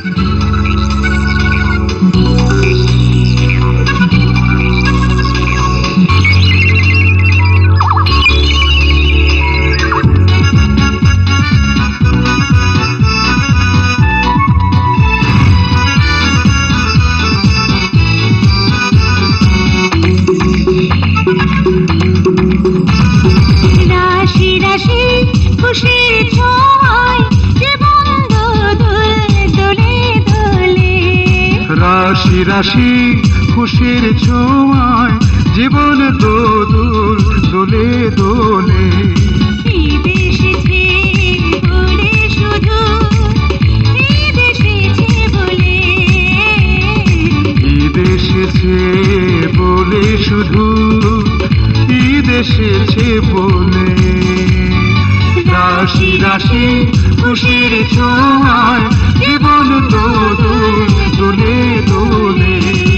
রাশি রাশি খুশির ছোঁয়ায় জীবন দোদুল দোলে দোলে। ঈদ এসেছে বলে শুধু, ঈদ এসেছে বলে, ঈদ এসেছে বলে শুধু, ঈদ এসেছে বলে। রাশি রাশি খুশির ছোঁয়ায় জীবন দোদুল দোলে দোলে।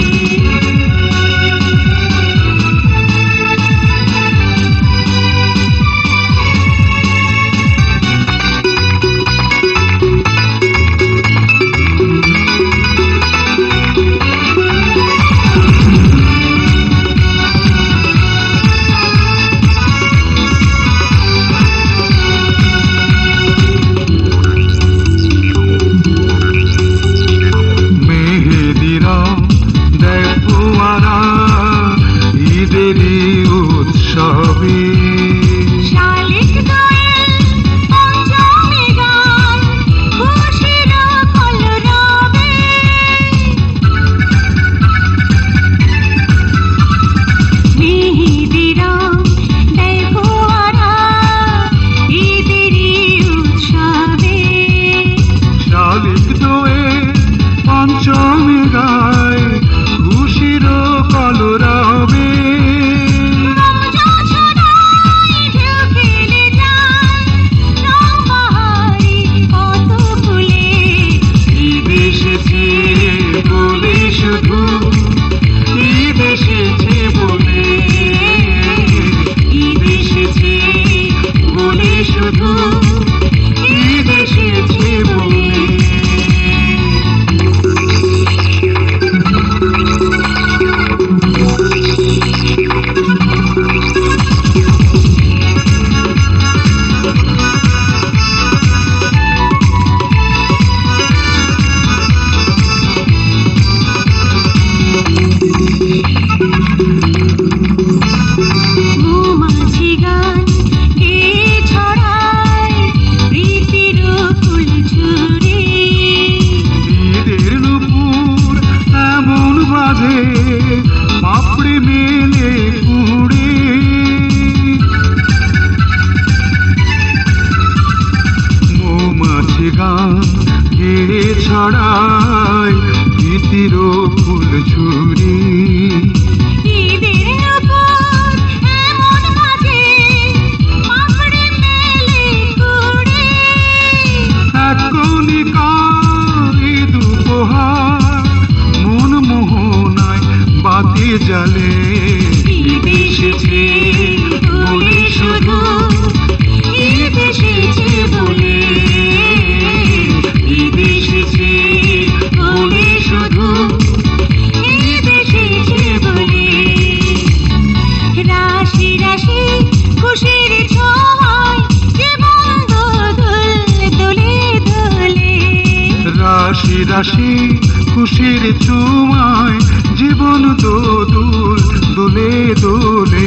রাশি খুশির ছোঁয়ায় জীবন দোদুল দোলে দোলে।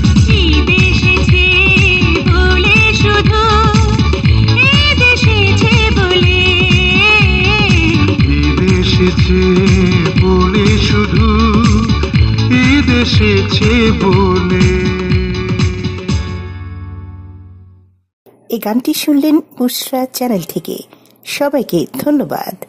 ঈদ এসেছে বলে শুধু, ঈদ এসেছে বলে, ঈদ এসেছে বলে শুধু, ঈদ এসেছে বলে। এই গানটি শুনলেন বুশরা চ্যানেল থেকে। সবাইকে ধন্যবাদ।